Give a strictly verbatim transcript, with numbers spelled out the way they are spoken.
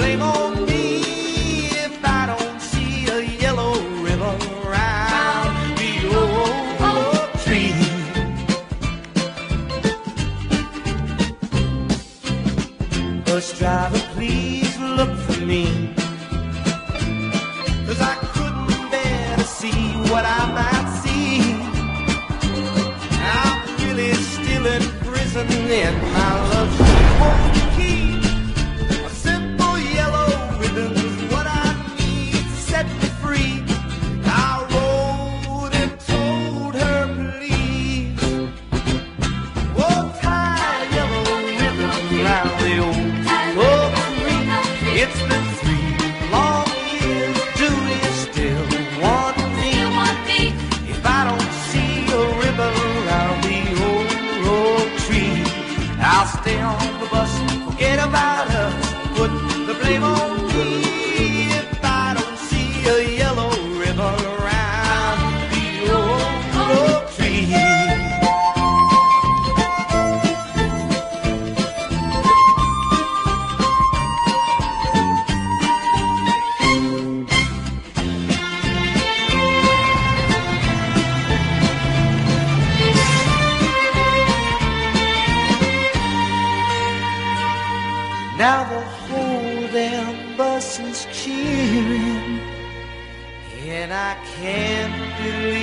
blame on me if I don't see a yellow ribbon around the old tree. Bus driver, please look for me, 'cause I couldn't bear to see what I might see. I'm really still in prison and my love won't keep. A simple yellow ribbon's what I need to set me free. I wrote and told her, please, oh, tie a yellow ribbon around the old oak tree. It's been three long years. Do you still want me? If I don't see a ribbon around the old oak tree, I'll stay on the bus, forget about us, put the blame on me if I don't see a yellow ribbon around the old oak tree. Now the whole damn bus is cheering, and I can't believe